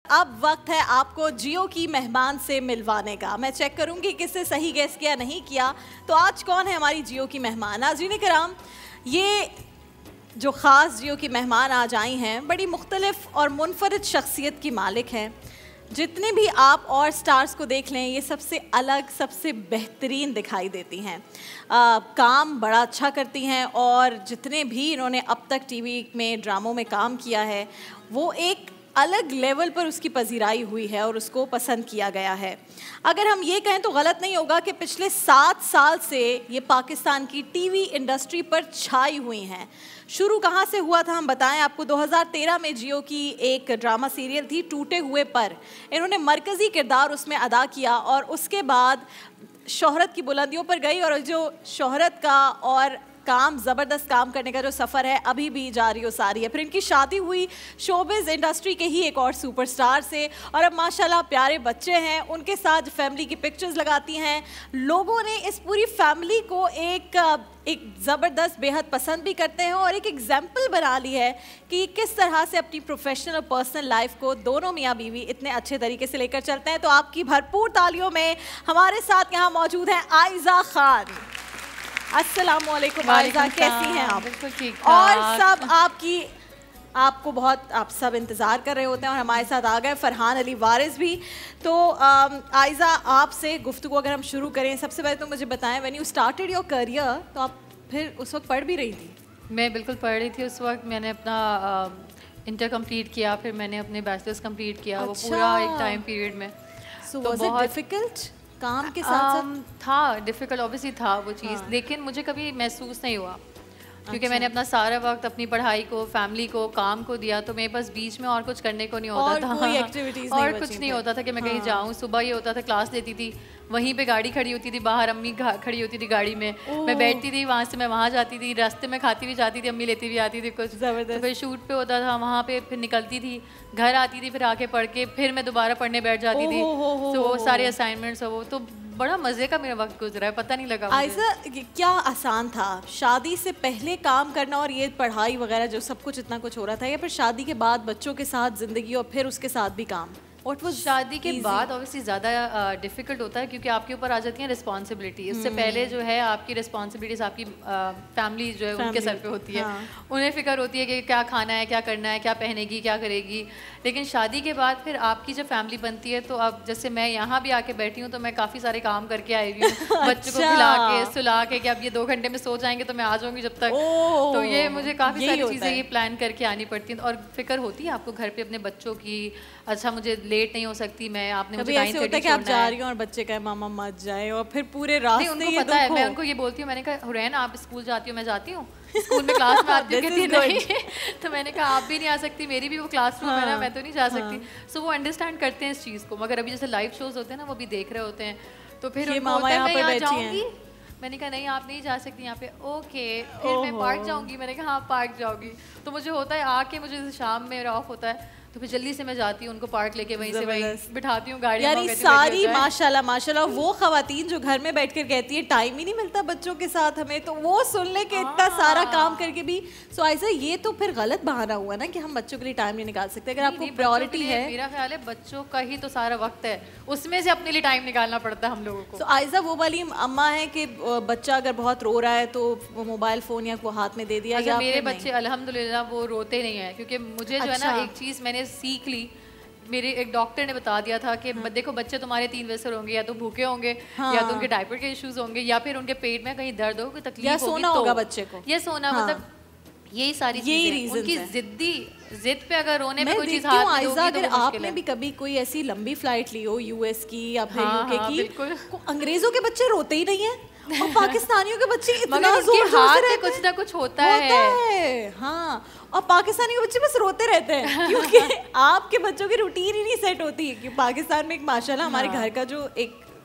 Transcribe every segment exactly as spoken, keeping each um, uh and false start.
अब वक्त है आपको जियो की मेहमान से मिलवाने का। मैं चेक करूंगी किससे सही गेस किया नहीं किया। तो आज कौन है हमारी जियो की मेहमान? नाज़रीन कराम, ये जो ख़ास जियो की मेहमान आज आई हैं बड़ी मुख्तलिफ और मुनफरिद शख्सियत की मालिक हैं। जितने भी आप और स्टार्स को देख लें, ये सबसे अलग, सबसे बेहतरीन दिखाई देती हैं। आ, काम बड़ा अच्छा करती हैं और जितने भी इन्होंने अब तक टीवी में, ड्रामों में काम किया है, वो एक अलग लेवल पर उसकी पजीराई हुई है और उसको पसंद किया गया है। अगर हम ये कहें तो गलत नहीं होगा कि पिछले सात साल से ये पाकिस्तान की टीवी इंडस्ट्री पर छाई हुई हैं। शुरू कहाँ से हुआ था हम बताएं आपको। दो हज़ार तेरह में जियो की एक ड्रामा सीरियल थी टूटे हुए पर, इन्होंने मरकज़ी किरदार उसमें अदा किया और उसके बाद शोहरत की बुलंदियों पर गई और जो शोहरत का और काम, ज़बरदस्त काम करने का जो सफ़र है अभी भी जारी और सारी है। फिर इनकी शादी हुई शोबिज़ इंडस्ट्री के ही एक और सुपरस्टार से और अब माशाल्लाह प्यारे बच्चे हैं। उनके साथ फैमिली की पिक्चर्स लगाती हैं। लोगों ने इस पूरी फैमिली को एक एक ज़बरदस्त, बेहद पसंद भी करते हैं और एक एग्जाम्पल बना ली है कि किस तरह से अपनी प्रोफेशनल और पर्सनल लाइफ को दोनों मियाँ बीवी इतने अच्छे तरीके से लेकर चलते हैं। तो आपकी भरपूर तालियों में हमारे साथ यहाँ मौजूद हैं आइज़ा खान। अस्सलाम वालेकुम आइज़ा, कैसी हैं आप? बिल्कुल ठीक। और सब आपकी आपको बहुत आप सब इंतज़ार कर रहे होते हैं और हमारे साथ आ गए फरहान अली वारिस भी। तो आइज़ा, आपसे गुफ्तगू अगर हम शुरू करें, सबसे पहले तो मुझे बताएं, when you started your career, तो आप फिर उस वक्त पढ़ भी रही थी? मैं बिल्कुल पढ़ रही थी उस वक्त। मैंने अपना इंटर कंप्लीट किया, फिर मैंने अपने बैचलर्स कंप्लीट किया। अच्छा। वो पूरा एक टाइम पीरियड में। so, तो बहुत डिफिकल्ट काम के साथ साथ um, था, डिफ़िकल्ट ऑब्वियसली था वो चीज़। हाँ। लेकिन मुझे कभी महसूस नहीं हुआ क्योंकि अच्छा। मैंने अपना सारा वक्त अपनी पढ़ाई को, फैमिली को, काम को दिया। तो मेरे पास बीच में और कुछ करने को नहीं होता और था, कोई एक्टिविटीज और नहीं कुछ नहीं होता था कि मैं हाँ। कहीं जाऊँ। सुबह ये होता था क्लास लेती थी, वहीं पे गाड़ी खड़ी होती थी बाहर, अम्मी खड़ी होती थी गाड़ी में, मैं बैठती थी, वहाँ से मैं वहाँ जाती थी, रास्ते में खाती भी जाती थी, अम्मी लेती भी आती थी कुछ। तो फिर शूट पे होता था, वहाँ पे फिर निकलती थी, घर आती थी, फिर आके पढ़ के फिर मैं दोबारा पढ़ने बैठ जाती थी। तो वो सारे असाइनमेंट्स वो तो बड़ा मज़े का मेरा वक्त गुजरा है, पता नहीं लगा। आइज़ा, क्या आसान था शादी से पहले काम करना और ये पढ़ाई वगैरह जो सब कुछ इतना कुछ हो रहा था, या फिर शादी के बाद बच्चों के साथ ज़िंदगी और फिर उसके साथ भी काम? What was शादी के बाद ऑब्वियसली ज़्यादा डिफ़िकल्ट होता है क्योंकि आपके ऊपर आ जाती हैं रिस्पॉन्सिबिलिटी। उससे पहले जो है आपकी रिस्पॉन्सिबिलिटीज़ आपकी फैमिली जो है उनके सर पे होती है। हाँ। उन्हें फ़िक्र होती है कि क्या खाना है, क्या करना है, क्या पहनेगी, क्या करेगी। लेकिन शादी के बाद फिर आपकी जब फैमिली बनती है तो अब जैसे मैं यहाँ भी आके बैठी हूँ तो मैं काफ़ी सारे काम करके आई हुई हूँ। बच्चों को खिला के, सुला के कि अब ये दो घंटे में सो जाएंगे तो मैं आ जाऊँगी जब तक। तो ये मुझे काफ़ी सारी चीज़ें ये प्लान करके आनी पड़ती हैं और फिक्र होती है आपको घर पे अपने बच्चों की। अच्छा, मुझे लेट नहीं हो सकती मैं, आपने मुझे टाइम होता है कि आप जा रही हो और बच्चे कहे मामा मत जाए और फिर पूरे रास्ते उनको पता है। मैं उनको ये बोलती हूँ, मैंने कहा हुरैन आप स्कूल जाती हो, मैं जाती हूँ स्कूल में क्लास में आती हूँ, कहती नहीं। तो मैंने कहा आप भी नहीं आ सकती, मेरी भी वो क्लासरूम है ना, मैं तो नहीं जा सकती। सो वो अंडरस्टैंड करते हैं इस चीज़ को। मगर अभी जैसे लाइव शोज होते हैं ना, वो भी देख रहे होते हैं, तो फिर उनको होता है मैं यहाँ जाऊँगी। मैंने कहा नहीं आप नहीं जा सकती यहाँ पे। ओके, फिर मैं पार्क जाऊँगी। मैंने कहा हाँ पार्क जाऊँगी। तो मुझे होता है आके, मुझे शाम में मेरा ऑफ होता है तो फिर जल्दी से मैं जाती हूँ, उनको पार्क लेके वहीं से वहीं बिठाती हूँ गाड़ी। यानी सारी माशाल्लाह माशाल्लाह वो ख़वातीन जो घर में बैठकर कहती है टाइम ही नहीं मिलता बच्चों के साथ हमें, तो वो सुन ले कि इतना सारा काम करके भी। सो आइज़ा, ये तो फिर गलत बहाना हुआ ना कि हम बच्चों के लिए टाइम नहीं निकाल सकते। अगर आपको प्रायोरिटी है, मेरा ख्याल है बच्चों का ही तो सारा वक्त है, उसमें से अपने लिए टाइम निकालना पड़ता है हम लोगों को। तो आइज़ा वो वाली अम्मा है कि बच्चा अगर बहुत रो रहा है तो मोबाइल फ़ोन या को हाथ में दे दिया? अच्छा, मेरे बच्चे अल्हम्दुलिल्लाह वो रोते नहीं है क्योंकि मुझे जो है ना एक चीज़ मैंने सीख ली। मेरे एक डॉक्टर ने बता दिया था कि हाँ। देखो बच्चे तुम्हारे तीन वजह से होंगे, या तो भूखे होंगे, हाँ। या तो उनके डायपर के इश्यूज होंगे, या फिर उनके पेट में कहीं दर्द हो, कोई तकलीफ या सोना होगी होगा तो बच्चे को, ये सोना हाँ। मतलब यही सारी चीजें उनकी जिद्दी जिद पे अगर रोने में कोई चीज हाथ में दोगी, अगर तो आपने भी कभी कोई ऐसी लंबी फ्लाइट ली हो यूएस की या फिर हाँ, यूके हाँ, की, अंग्रेजों के बच्चे रोते ही नहीं है और पाकिस्तानियों के बच्चे इतना जोर जोर से कुछ ना कुछ होता, होता है, है। हाँ, और पाकिस्तानी के बच्चे बस रोते रहते हैं क्योंकि आपके बच्चों की रूटीन ही नहीं सेट होती है। कि पाकिस्तान में एक माशाल्लाह हमारे घर का जो एक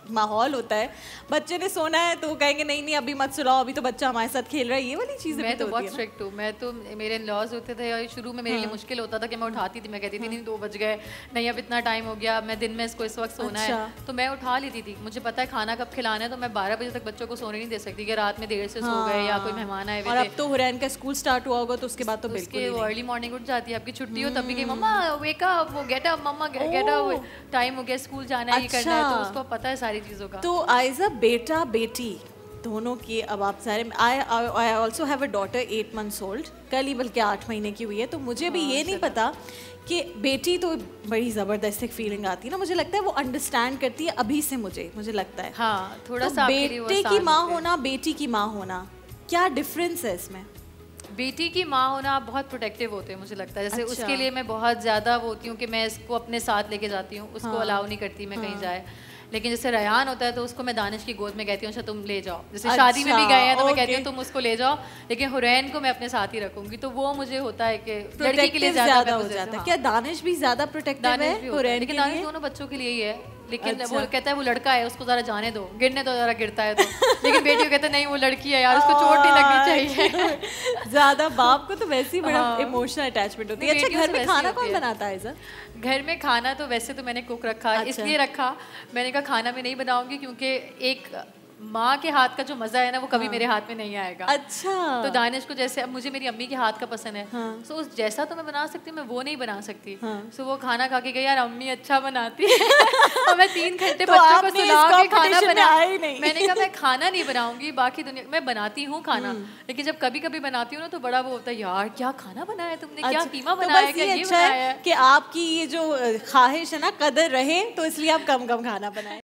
माहौल होता है, बच्चे ने सोना है तो कहेंगे नहीं नहीं अभी मत सुलाओ, अभी तो बच्चा हमारे साथ खेल रहा है, ये वाली चीज़ें। मैं तो बहुत स्ट्रिक्ट हूँ, मैं तो मेरे लॉज होते थे और शुरू में मेरे लिए मुश्किल होता था कि मैं उठाती थी, मैं कहती थी नहीं दो बज गए, नहीं अब इतना टाइम हो गया, मैं दिन में इसको इस वक्त सोना है, तो मैं उठा लेती थी। मुझे पता है खाना कब खिलाना है, तो मैं बारह बजे तक बच्चों को सोने नहीं दे सकती कि रात में देर से सो गए या कोई मेहमान आए। और अब तो हुरैन का स्कूल स्टार्ट हुआ होगा तो उसके बाद तो बिल्कुल वो अर्ली मॉर्निंग उठ जाती है, आपकी छुट्टी हो तब भी कहीं मम्मा वेक अप, वो get up, mumma get up, time हो गया स्कूल जाना है, ये करना है, तो उसको पता है सारी चीज़ों का। तो आयजा बेटा बेटी दोनों की अब आप सारे, I I also have a daughter eight months old, कल ही बल्कि आठ महीने की हुई है, तो मुझे भी ये नहीं पता कि बेटी तो बड़ी ज़बरदस्त एक फीलिंग आती है ना, मुझे लगता है वो अंडरस्टैंड करती है अभी से, मुझे मुझे लगता है हाँ थोड़ा तो सा बेटे की माँ होना बेटी की माँ होना क्या डिफरेंस है इसमें? बेटी की माँ होना बहुत प्रोटेक्टिव होते हैं मुझे लगता है, जैसे अच्छा। उसके लिए मैं बहुत ज़्यादा वो होती हूँ कि मैं इसको अपने साथ लेके जाती हूँ, उसको हाँ। अलाउ नहीं करती मैं हाँ। कहीं जाए। लेकिन जैसे रयान होता है तो उसको मैं दानिश की गोद में कहती हूँ अच्छा तुम ले जाओ, जैसे अच्छा, शादी में भी गए हैं तो मैं कहती हूँ तुम उसको ले जाओ, लेकिन हुरैन को मैं अपने साथ ही रखूंगी, तो वो मुझे होता है कि लड़की के लिए ज़्यादा हो जाता है। क्या दानिश भी ज़्यादा प्रोटेक्टिव है हुरैन? लेकिन दानिश दोनों बच्चों के लिए ही है, लेकिन अच्छा। वो कहता है वो लड़का है उसको जरा जाने दो, गिरने तो जरा गिरता है तो, लेकिन बेटी को कहता है नहीं वो लड़की है यार उसको चोट नहीं लगनी चाहिए। ज्यादा बाप को तो वैसे ही बड़ा इमोशनल अटैचमेंट होती है। अच्छा घर में खाना कौन बनाता है सर? घर में खाना तो वैसे तो मैंने कुक रखा, अच्छा। इसलिए रखा मैंने कहा खाना में नहीं बनाऊंगी क्योंकि एक माँ के हाथ का जो मजा है ना वो कभी हाँ। मेरे हाथ में नहीं आएगा। अच्छा तो दानिश को जैसे अब मुझे मेरी अम्मी के हाथ का पसंद है, हाँ। तो उस जैसा तो मैं बना सकती हूँ मैं वो नहीं बना सकती, हाँ। तो वो खाना खा के गई यार अम्मी अच्छा बनाती है और मैं तीन घंटे तो बच्चों को सुला के खाना बना नहीं। मैंने कहा मैं खाना नहीं बनाऊंगी, बाकी दुनिया मैं बनाती हूँ खाना, लेकिन जब कभी कभी बनाती हूँ ना तो बड़ा वो होता है यार क्या खाना बनाया तुमने, क्या कीमा बनाया, क्या ये बनाया है कि आपकी ये जो ख्वाहिश है ना कदर रहे तो इसलिए आप कम कम खाना बनाए।